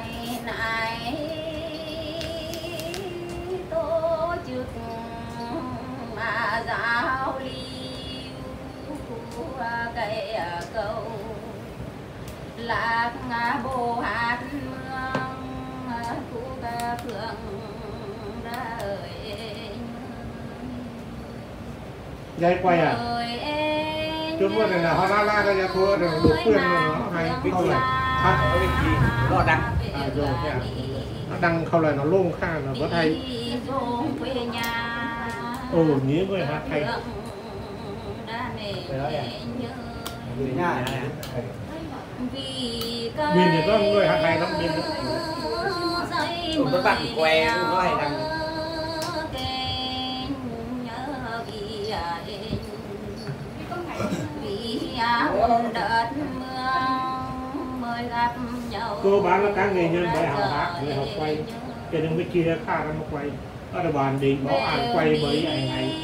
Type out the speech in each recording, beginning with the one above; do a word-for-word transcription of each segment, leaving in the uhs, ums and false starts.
này tổ chức mà giao lưu cây cầu lạc bồ hát mương khu ca phượng đời dây quay à trước vừa này là họ la la ra thua rồi đủ khuyên nó hay không là hát ở bên gì nó đăng à rồi nha nó đăng không là nó lông kha nó vẫn hay ồ nhớ với hát hay miền thì có người hát hay lắm miền các bạn que nó hay đăng đợt mưa mới gặp nhau cô bán là các nghệ nhân bài học hát người học quay cho nên mới chia khá ra một quay ở đây bàn định bỏ ăn quay với ảnh này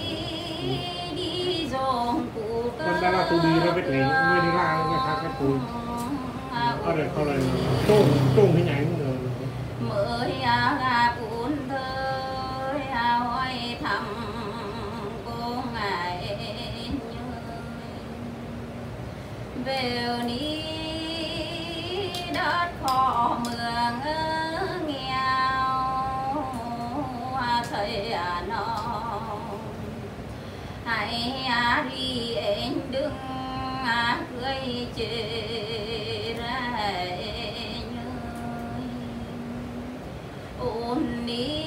còn ta là tôi đi ra biết lấy người đi làm người khác cái tôi ở đây không là trông trông hình ảnh rồi mới gặp cuốn thơ hỏi thăm cô ngài về ní đất khó mường nghèo thầy nó hãy đi anh đừng cười chê ra ôn ní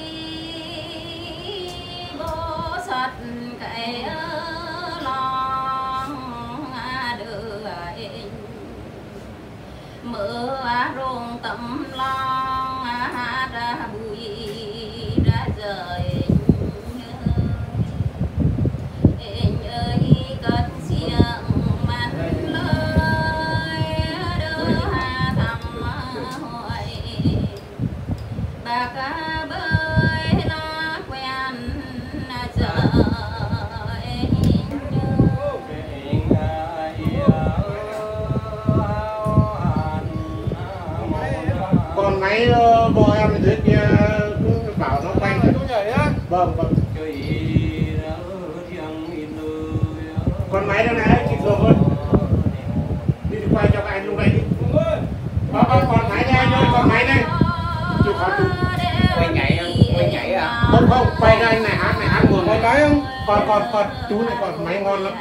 bố sạch cái mơ rong tầm long hát ra bụi ra rời anh ơi cất xiềng mắt lời đưa hà thăm hỏi bà cá bơi nó quen giờ còn máy bò em thì dưới kia cứ bảo nó quay vâng vâng con máy đó này chị thường ơi đi quay cho các anh lúc này đi có có còn máy đây anh ơi còn máy đây chịu khó chịu quay nhảy quay nhảy à không không quay đây anh này hát này hát buồn quay cái không còn còn còn chú này còn máy ngon lắm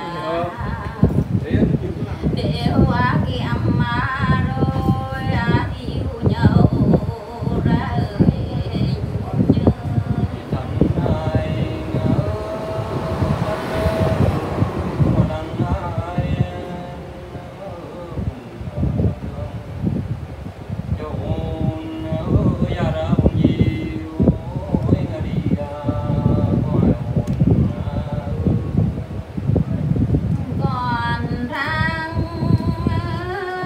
để hoa kiếm mà rồi yêu nhau ra còn rang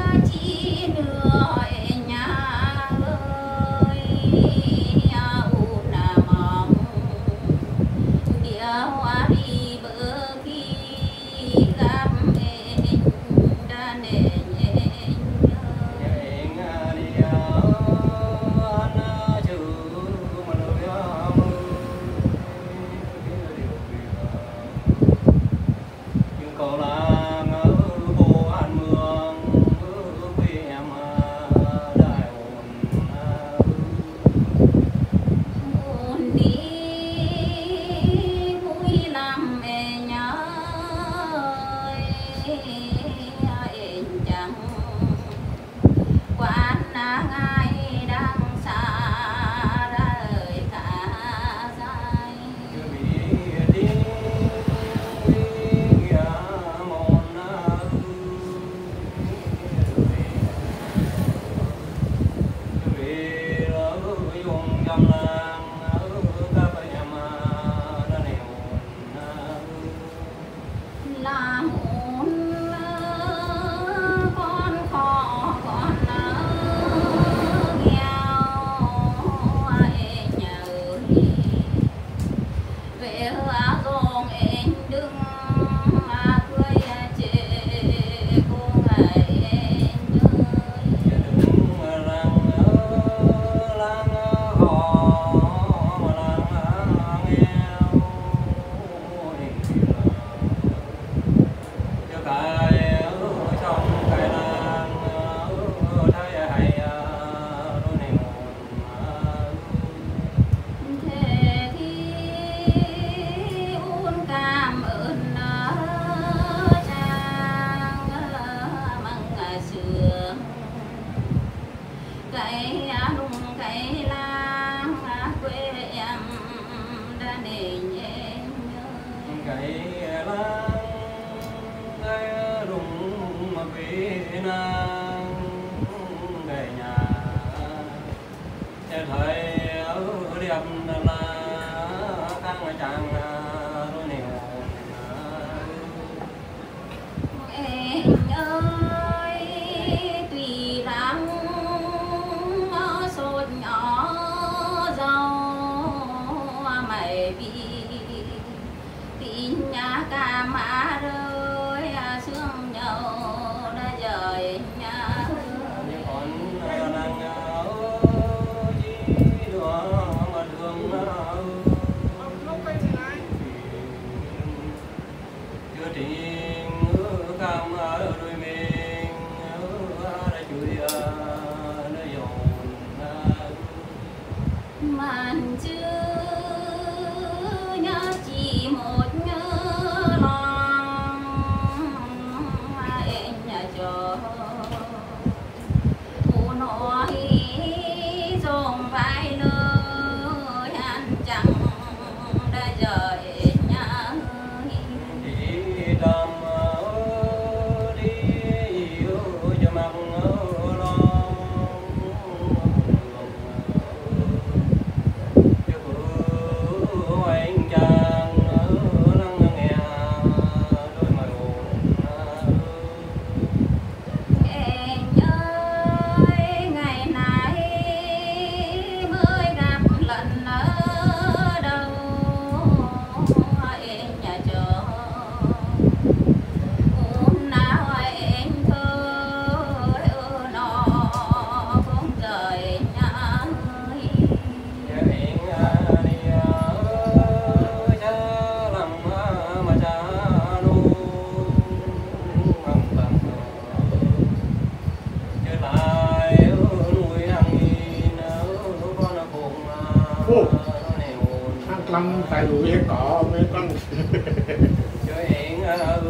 con tại núi có mấy con chuyện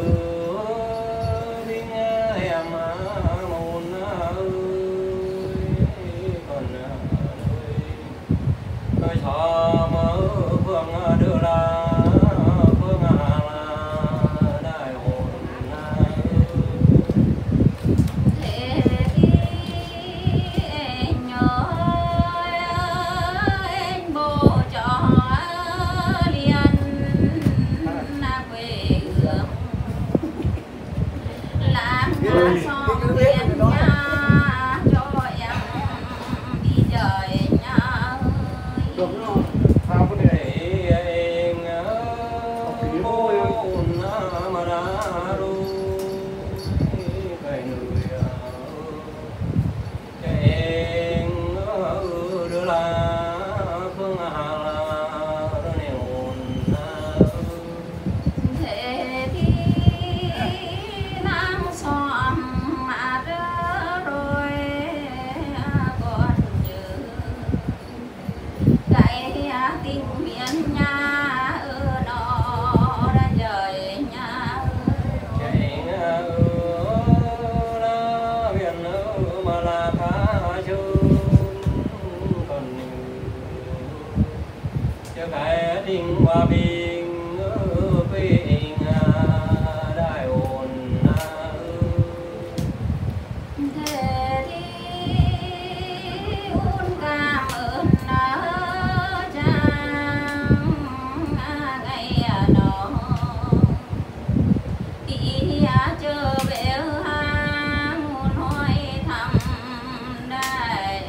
tiếng em môn còn tôi thọ mơ phương đưa ra phương đại hồn hòa bình bình đại hồn thế thì un cảm ơn chàng ngày đó đi chờ về hàng hỏi thăm đại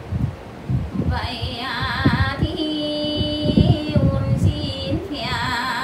vậy thì un xin phèo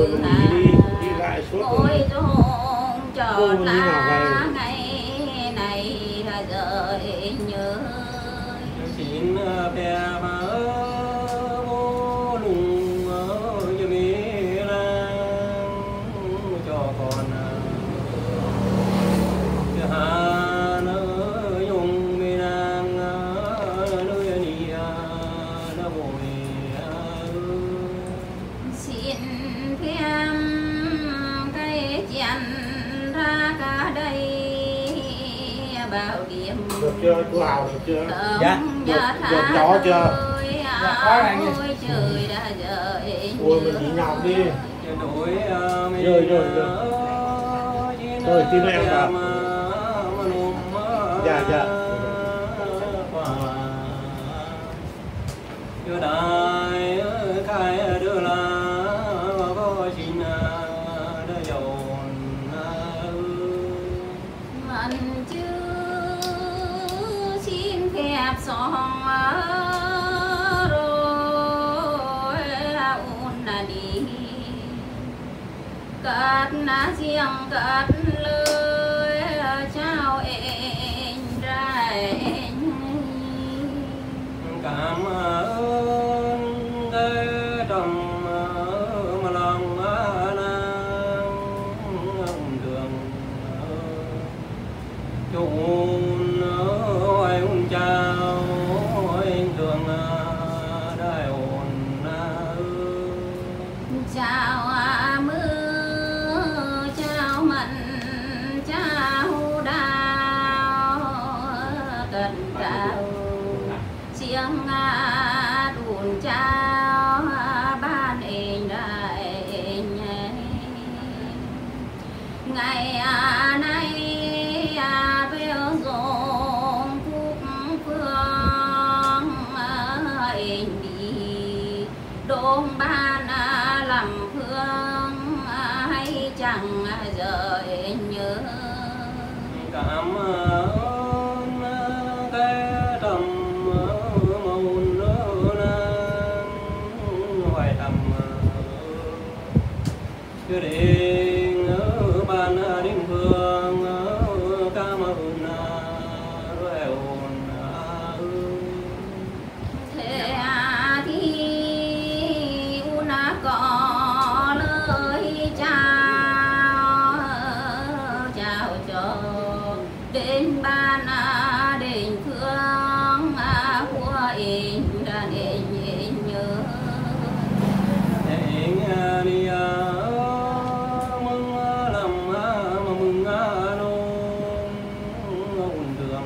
rồi đi đi đi lại suốt ôi trông cho lá ngày này là rời nhớ xin bé mà bố lùng cho mi lang cho con cho hà nó dùng mi lang nơi đi nó bồi xin phép cái chén ra cả đây bao điểm được chưa chú Hào được chưa dạ được được chó chưa dạ có này ôi trời đã rời ôi mình chỉ nhọc đi rồi rồi rồi rồi rồi tin em vào dạ dạ chưa đại khai đưa là có xin đã dồn mình chưa xin phép xong rồi ôn là đi cất ná riêng cất lời chào em ra em cảm ơn cái trong mà lòng nàng đường chốn ôi un chào ôi đường đại ôn chào mưa chào mặn chào đào cần đào chiêng đùn chào ban em đại ngày nay về dòng phúc phương em đi đông ban làm phương hay chẳng rời nhớ cảm ơn cái trầm môn hoài thầm chưa đến ban đêm phương cảm ơn rồi ôn thế thì una có lời chào chào cho đến ban đến phương của em đã đến nhớ em đi mừng làm mà mừng nôn ôn đường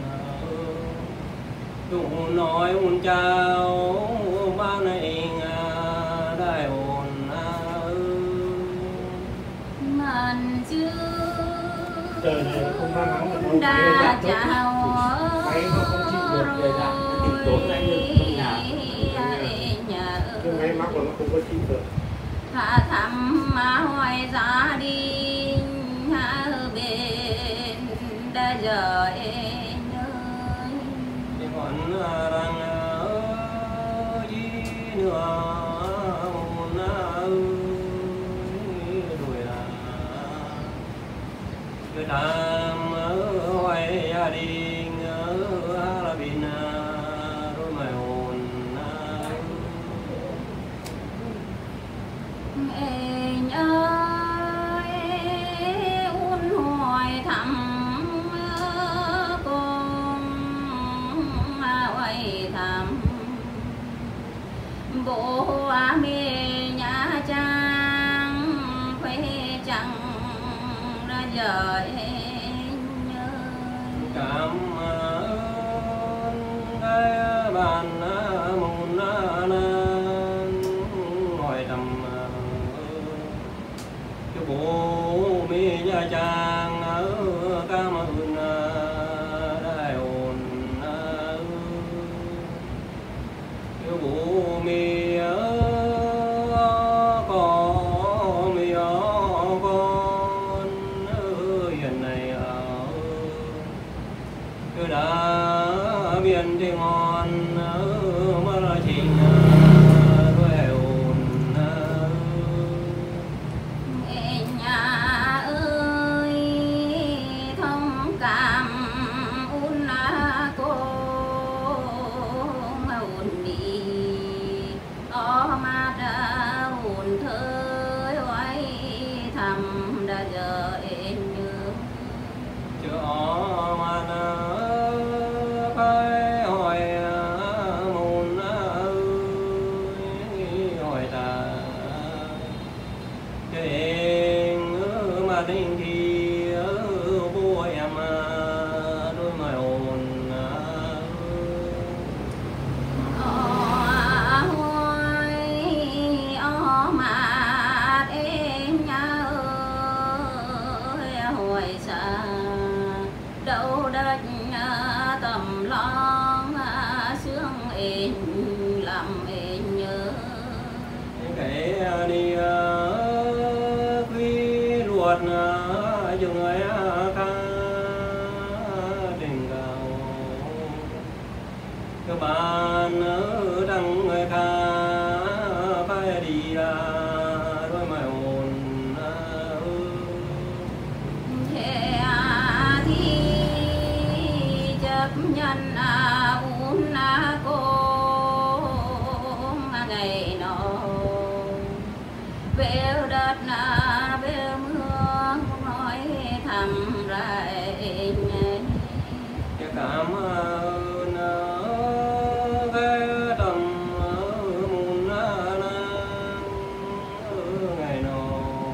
đủ nói ôn chào ban này đại ôn mình chưa trời này không nắng nắng mà nó đã chào máy nó không chịu được để làm thì tối nay như trong nhà cái máy mắc của nó không có chịu được hạ thăm mà hoài gia đình hạ bên đã giờ em ơi thì còn rằng gì nữa một đuổi người làm hoài gia đình là bên rồi mày hồn em ơi un hoài thăm con hoài thăm bộ mê nhà trang khuê chẳng ra giờ em nhớ cảm ơn cái bàn môn hỏi thầm cái bố mi nhà trang cảm ơn đại ôn cái bố mi có mi con hiện này cứ đã biên thì ngon mà là trình rồi ồn đợt dừng người ca tình gạo các bạn đang người ca phải đi đôi mày hồn thế thì chấp nhận uốn cô ngày nọ về đất na về mưa nói thầm lại cái cảm ơn cái tầm mùn ngày nọ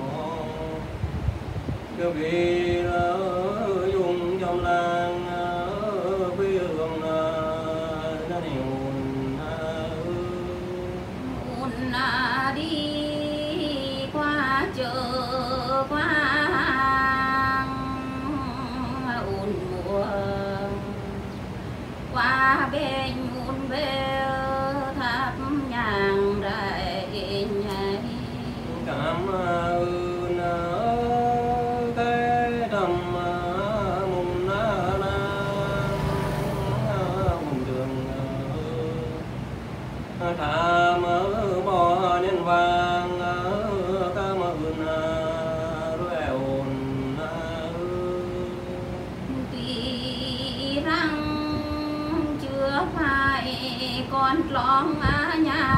cái vì dùng trong làng quê hương nó nhiều uốn đi qua chợ qua uốn mùa qua bên uốn bê tháp nhàng đại nhảy cảm ơn cái tầm mùn mùn đường thả mơ bò nên vàng cảm ơn rồi ồn tuy rằng chưa phải con lóng nhà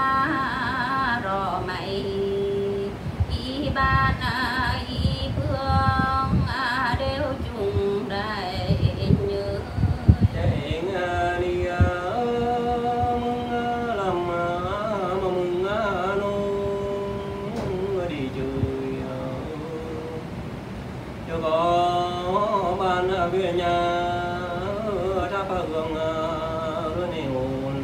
rò mày y ban y phương đều chung đại nhớ chạy đi mừng làm mà mừng nô đi chơi cho có ban về nhà tháp hương rồi này hồn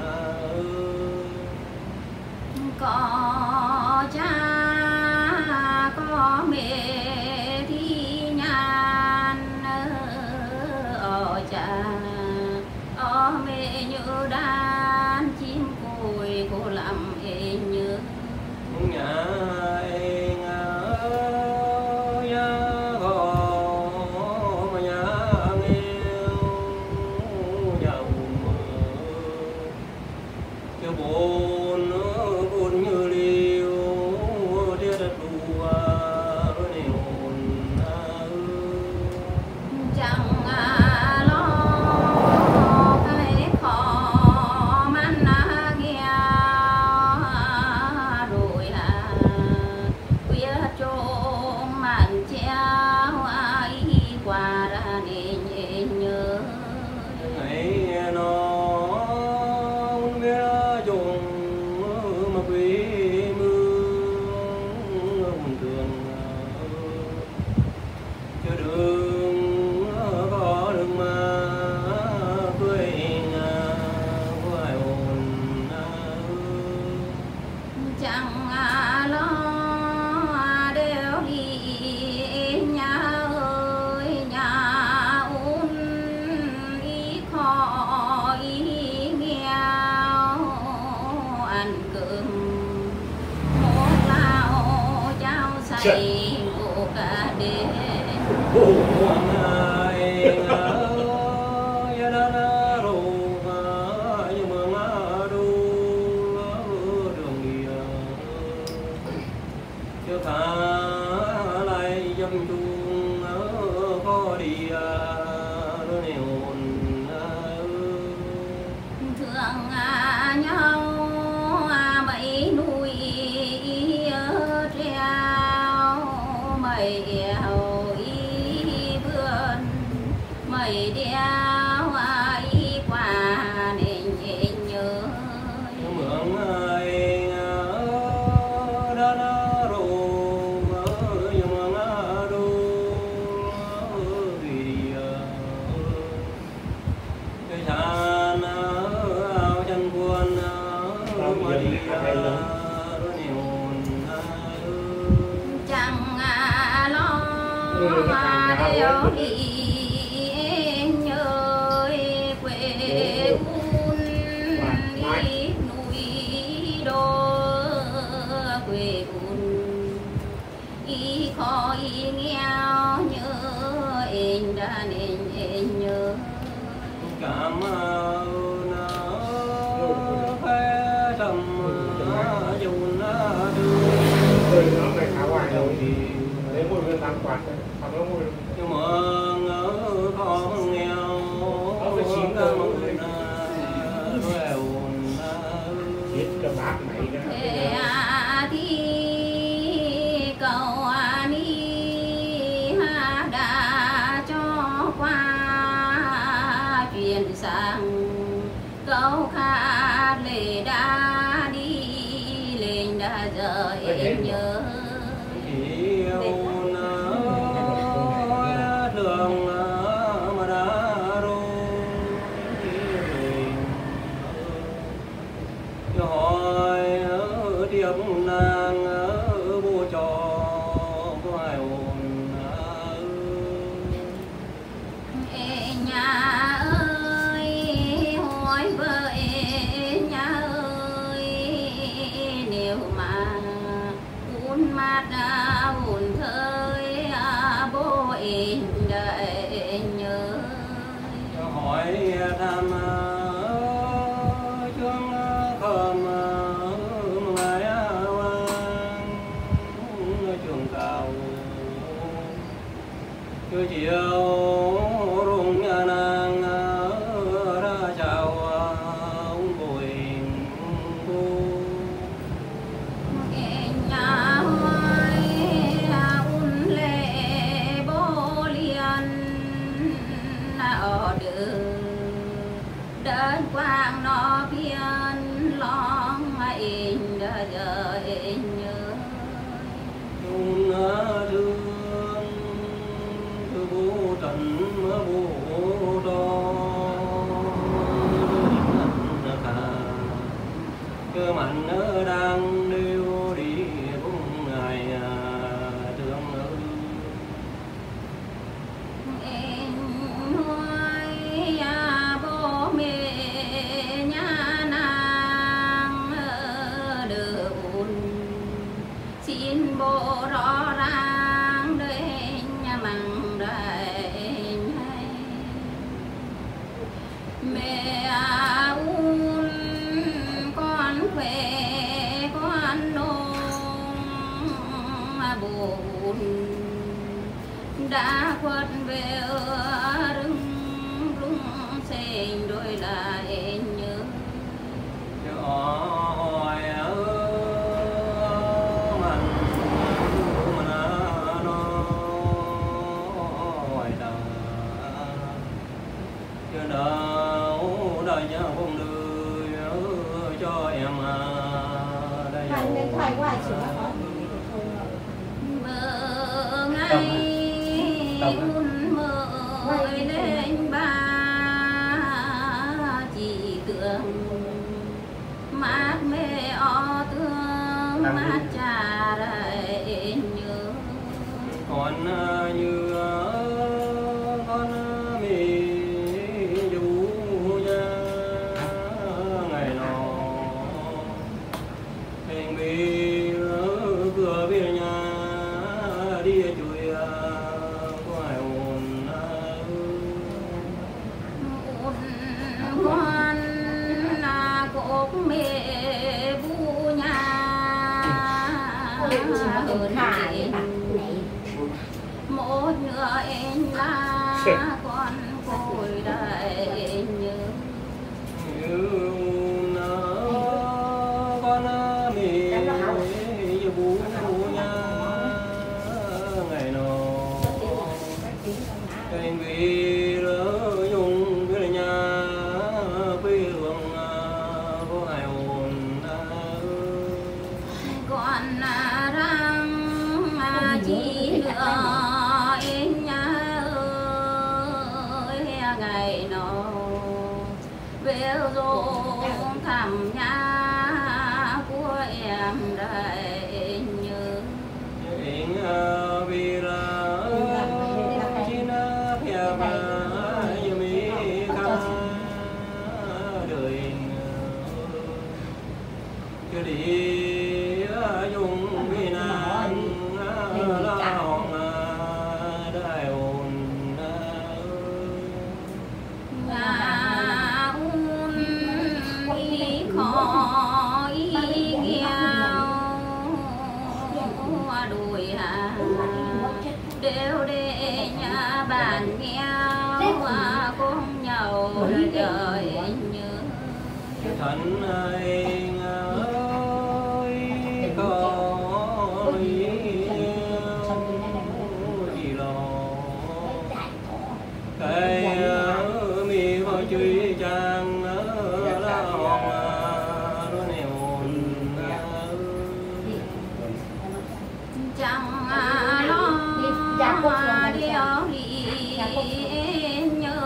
có cha có mẹ thì nhàn ở cha ở mẹ như đàn chim cùi cô làm em nhớ nhà em nhà gò mà nhà nghèo nhà mơ cho buồn buồn như liêu tiết đất đùa này hồn chẳng lo cái khó man nghèo rồi khuya trộm màn treo ai qua ra nên nhớ ngày nó biết dùng mà quý mưa buồn đường cho đường có đường mà quê nhà quay hồn chẳng lo đều đi nhà ơi nhà uốn ý khó ý nghèo ăn cơm một lao cháo say ngủ cả đêm thương nhau mấy núi treo mây eo y vườn mây đeo y qua nên nhớ mượn ai đã đã rồi mượn đôi vì cái sàn áo chân buồn mà đi chẳng lo đều đi nhớ quê hương đi núi đô quê hương y khó y quạt còn nó ngồi nhưng mà ngỡ khó nghèo phải chín cơ cơ người na quẹo na biết cho bác mày đó thì cầu ani ha đã cho qua truyền sang câu khát lệ đã đi lên đã giờ em nhớ yêu na đường mà đã rồi hỏi điệp nàng vô trò ngoài ồn nhà ơi hỏi vợ nhà ơi nếu mà buồn mát buồn thơi bố em đợi nhớ hỏi tham chương khom mai vang trường cao chưa chiều rung nhà nàng ra chào ông bồi bu nhà hoài un lệ bố liền ở đường đất quang nó biên long em đã đợi nhớ thương thương thương bố trần bố đo cơ mạnh đang điêu đi cũng ngày thương em nuôi bố mẹ nhà nàng đường xin bố rõ ràng để nhà măng đầy mẹ un con khỏe con nông buồn đã khuất về rừng rung xanh đôi lại nhớ hỏi mình mình nó hỏi ta chưa đâu đời nhà không đưa cho em đây mơ ngày un mơ lên ba chỉ tưởng mát mê o thương mát cha đầy nhớ còn như con mì dù nha ngày nọ hình bị cửa về nhà đi chui ngoài ồn ngoan là cốt mẹ bu nhà hơn một nửa em là con côi đại nhớ con mì như bú nha ngày nọ anh vì lỡ dùng với nhà quê hương có ai ồn còn răng chỉ lựa em nhà ơi ngày nọ về rồi thăm nhà của em đây nhớ anh vì là chỉ nó theo mà như mi ca đời chưa đi dùng vì nàng la hòn đại ồn nhà un ý khó ý nghèo đùi hà đều để nhà bạn nghèo cùng nhau đời nhớ thành anh ơi có gì lo cái mi có truy trang la hòn nèo chẳng lo điều lý nhớ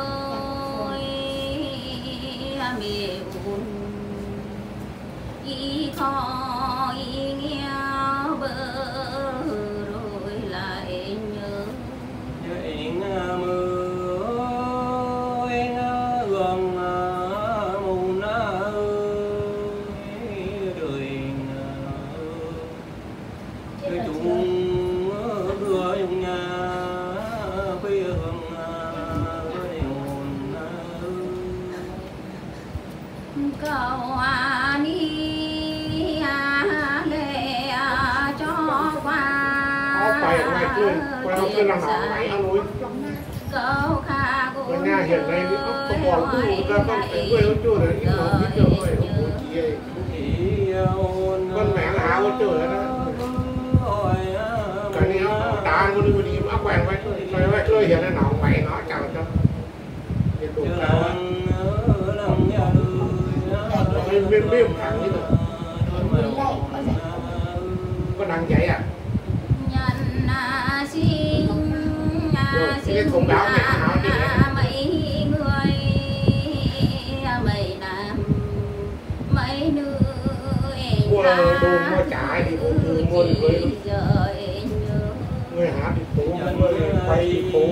mẹ buồn y khó y nghèo bờ rồi lại nhớ anh mơ anh gần mù na đời đời chúng đưa dùng nhà quê hương cầu ani lệ cho qua phải ngoài chơi qua chơi làm hỏng máy ăn núi cầu kha bên nhà hiện nay thì có còn cứ ra con phải quê con chơi đấy nhưng mà biết được rồi ông bố chị ấy con mẹ là áo con chơi đó cái này nó đá con đi con đi áo quàng vai chơi chơi vai chơi hiện nay nó mày nó chào cho cái tụ cao bên bên bên thẳng như thế con đang dậy à rồi cái thông báo này nói đi mấy người mấy nam mấy nữ mua đồ mua trái thì cũng cứ mua với người hát thì phố người quay thì phố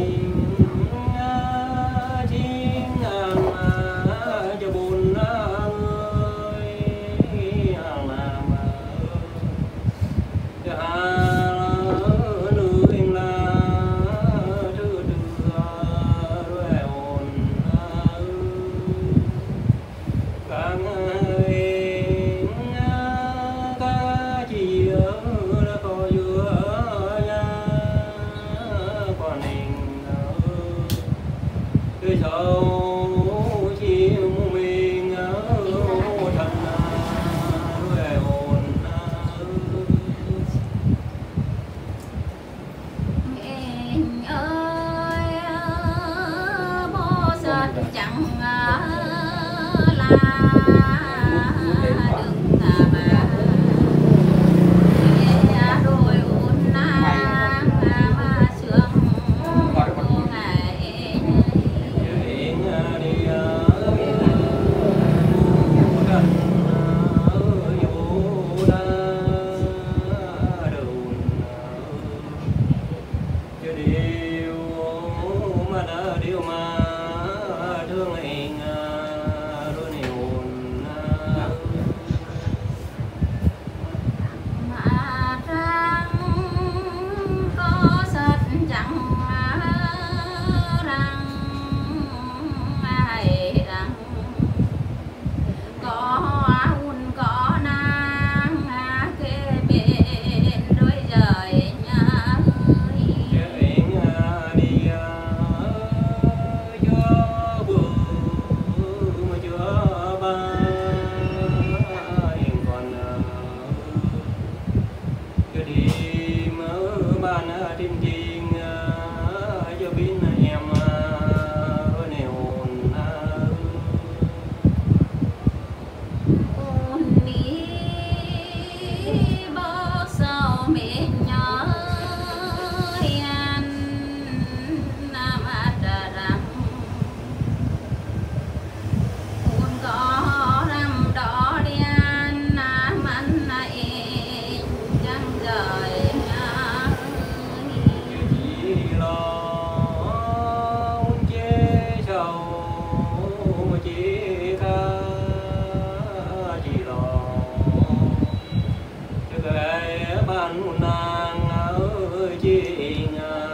ban nàng ơi chị